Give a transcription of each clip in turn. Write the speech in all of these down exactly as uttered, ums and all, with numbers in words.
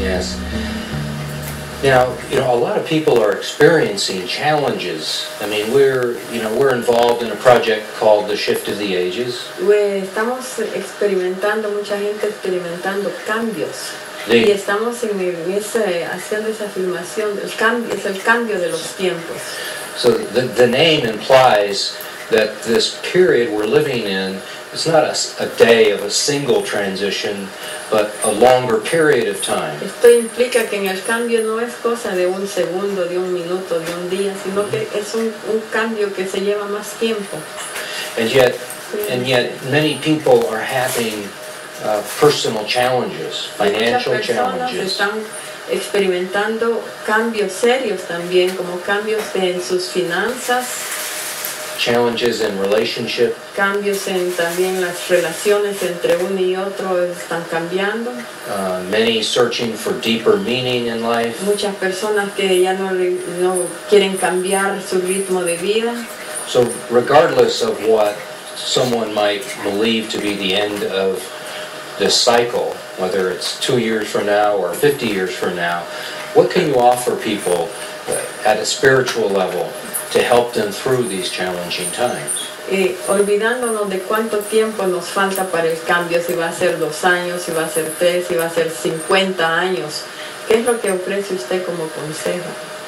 Yes. Now, you know, a lot of people are experiencing challenges. I mean, we're, you know, we're involved in a project called The Shift of the Ages. Estamos experimentando, mucha gente experimentando cambios. The, y estamos en ese, haciendo esa afirmación, el cambio, es el cambio de los tiempos. So the, the name implies that this period we're living in is not a, a day of a single transition, but a longer period of time. Esto implica que en el cambio no es cosa de un segundo, de un minuto, de un día, sino que es un, un cambio que se lleva más tiempo. And yet, and yet many people are having uh, personal challenges, financial Muchas personas challenges. Están experimentando cambios serios también, como cambios de, en sus finanzas, Challenges in relationship. cambios en también las relaciones entre uno y otro están cambiando. Uh, many searching for deeper meaning in life. Muchas personas que ya no, no quieren cambiar su ritmo de vida. So regardless of what someone might believe to be the end of this cycle, whether it's two years from now or fifty years from now, what can you offer people at a spiritual level to help them through these challenging times? Eh, olvidándonos de cuánto tiempo nos falta para el cambio, si va a ser dos años, si va a ser tres, si va a ser cincuenta años. ¿Qué es lo que ofrece usted como consejo?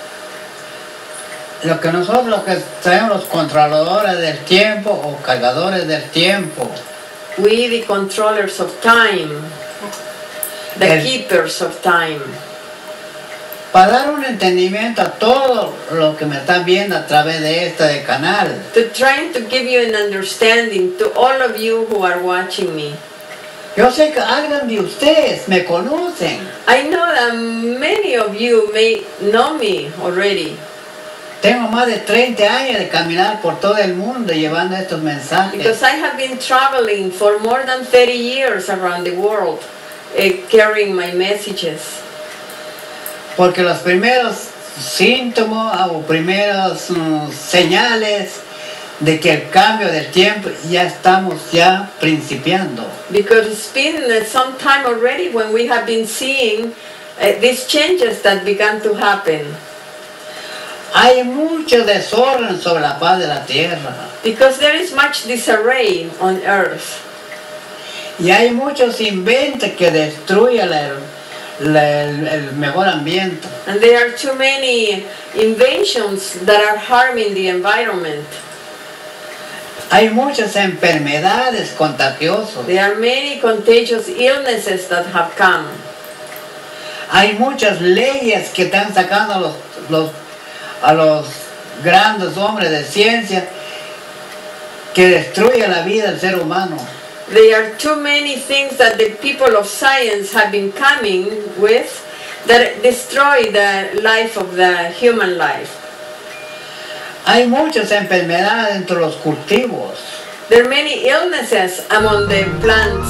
Lo que nosotros que somos los controladores del tiempo o cargadores del tiempo. We the controllers of time, the El, keepers of time. Para dar un entendimiento a todo lo que me están viendo a través de este canal. To trying to give you an understanding to all of you who are watching me. Yo sé que alguien de ustedes me conocen. I know that many of you may know me already. Tengo más de treinta años de caminar por todo el mundo llevando estos mensajes. Because I have been traveling for more than thirty years around the world, uh, carrying my messages. Porque los primeros síntomas o primeros um, señales de que el cambio del tiempo ya estamos ya principiando. Because it's been uh, some time already when we have been seeing uh, these changes that began to happen. Hay mucho desorden sobre la faz de la tierra. Because there is much disarray on earth. Y hay muchos inventos que destruyen la, la, el, el mejor ambiente. And there are too many inventions that are harming the environment. Hay muchas enfermedades contagiosas. There are many contagious illnesses that have come. Hay muchas leyes que están sacando a los, los, a los grandes hombres de ciencia que destruyen la vida del ser humano. There are too many things that the people of science have been coming with that destroy the life of the human life. Hay muchas enfermedades entre los cultivos. There are many illnesses among the plants.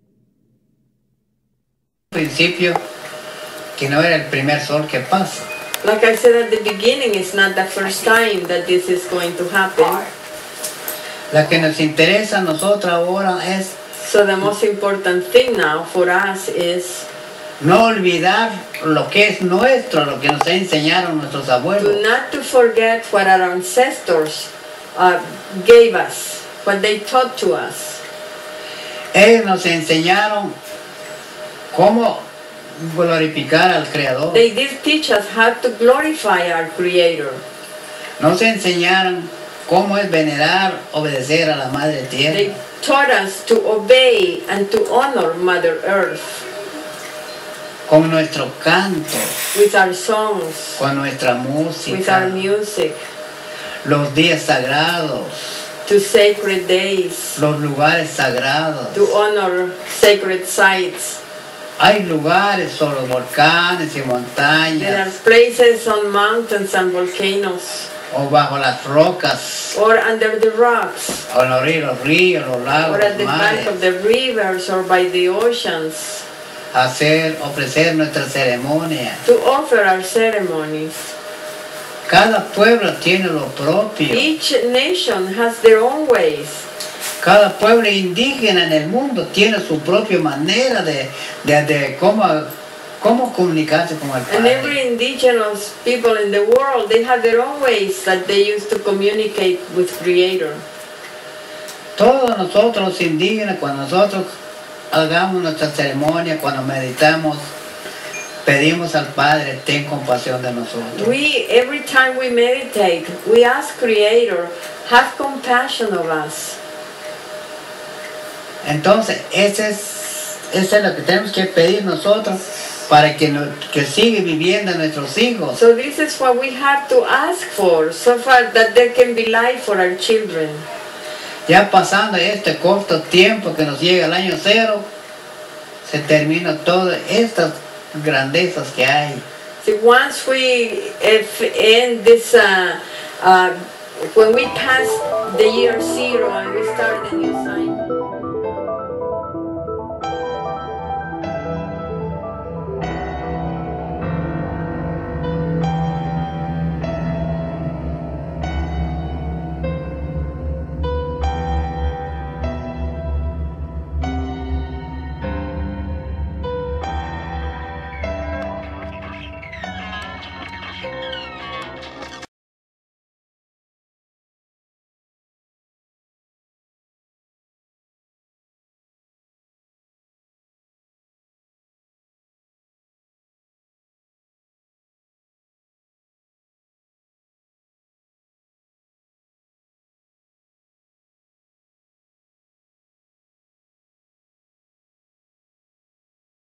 Principio que no era el primer sol que pasa. Like I said at the beginning, it's not the first time that this is going to happen. La que nos interesa a nosotros ahora es So the most important thing now for us is no olvidar lo que es nuestro, lo que nos enseñaron nuestros to abuelos. not to forget what our ancestors uh, gave us, what they taught to us. Ellos nos enseñaron cómo glorificar al Creador. They did teach us how to glorify our Creator. Nos enseñaron cómo es venerar, obedecer a la Madre They Tierra. taught us to obey and to honor Mother Earth Con nuestro canto, with our songs, con nuestra with our música, music, los días sagrados, to sacred days, los lugares sagrados. to honor sacred sites. Hay lugares sobre los volcanes y There are montañas places on mountains and volcanoes, o bajo las rocas or under the rocks, o en los ríos, los ríos, los lagos, or at the los bank of mares, the rivers, or by the oceans, hacer, ofrecer nuestra ceremonia. to offer our ceremonies. Cada pueblo tiene lo propio. Each nation has their own ways. Cada pueblo indígena en el mundo tiene su propia manera de, de, de cómo, cómo comunicarse con el And every Padre. indigenous people in the world, they have their own ways that they use to communicate with Creator. Todos nosotros los indígenas, cuando nosotros hagamos nuestra ceremonia, cuando meditamos, pedimos al Padre, ten compasión de nosotros. We, every time we meditate, we ask Creator, have compassion of us. Entonces, ese es, eso es lo que tenemos que pedir nosotros para que, no, que siga viviendo nuestros hijos. So this is what we have to ask for, so far that there can be life for our children. Ya pasando este corto tiempo que nos llega el año cero, se termina todas estas grandezas que hay. See, once we if end this, uh, uh, when we pass the year zero and we start the new cycle.